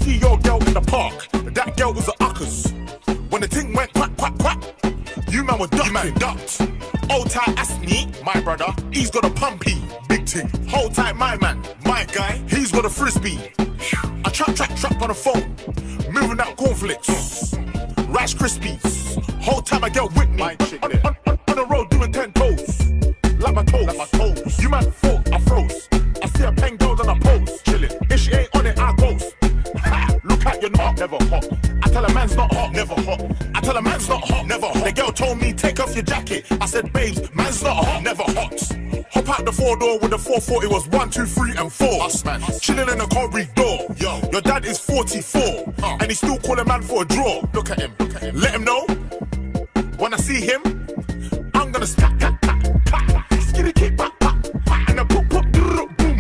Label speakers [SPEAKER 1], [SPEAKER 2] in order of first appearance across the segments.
[SPEAKER 1] see your girl in the park. That girl was a uckers. When the thing went quack, quack, quack, you man were ducking. You man ducked. Old tight Asney, my brother, he's got a pumpy. Big thing. Hold tight my man, my guy, he's got a frisbee. I trap on the phone. Moving out cornflakes. Rice Krispies. Whole time I get Whitney. On the road doing 10 toes. Like my toes. You man thought I froze. I see a pen goes and I pose. Chillin'. If she ain't on it, I ghost. Ha! Look at you're not never hot. I tell a man's not hot, never hot. I tell a man's not hot, never hot. The girl told me take off your jacket. I said, babes, man's not hot, never hot. Hop out the 4-door with the 440 was 1, 2, 3, and 4. Us, man. Chilling in the corridor. Yo, your dad is 44, and he's still calling man for a draw. Look at him. Let him know. When I see him, I'm gonna stack, skitty kick, back, and a pop, boom, boom, boom.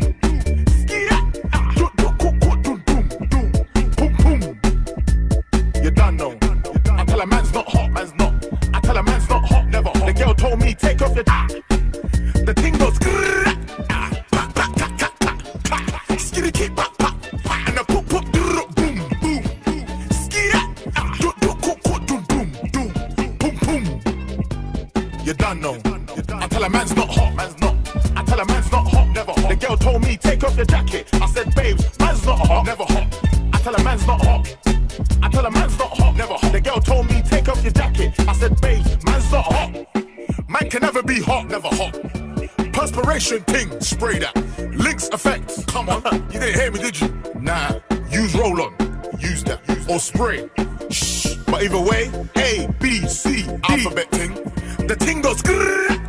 [SPEAKER 1] You done know. I tell a man's not hot, man's not. I tell a man's not hot, never hot. The girl told me take off your jacket. The thing goes skitty kick, and a pop, boom, boom. You done know. I tell a man's not hot, man's not. I tell a man's not hot, never hot. The girl told me take off your jacket. I said, babes, man's not hot, never hot. I tell a man's not hot. I tell a man's not hot, never hot. The girl told me take off your jacket. I said, babes, man's not hot. Man can never be hot, never hot. Perspiration ting, spray that. Lynx effect, come on. You didn't hear me, did you? Nah, use roll on. Use that. Or spray. Shh. But either way, A, B, C, D. Alphabet ting. The ting goes grrr.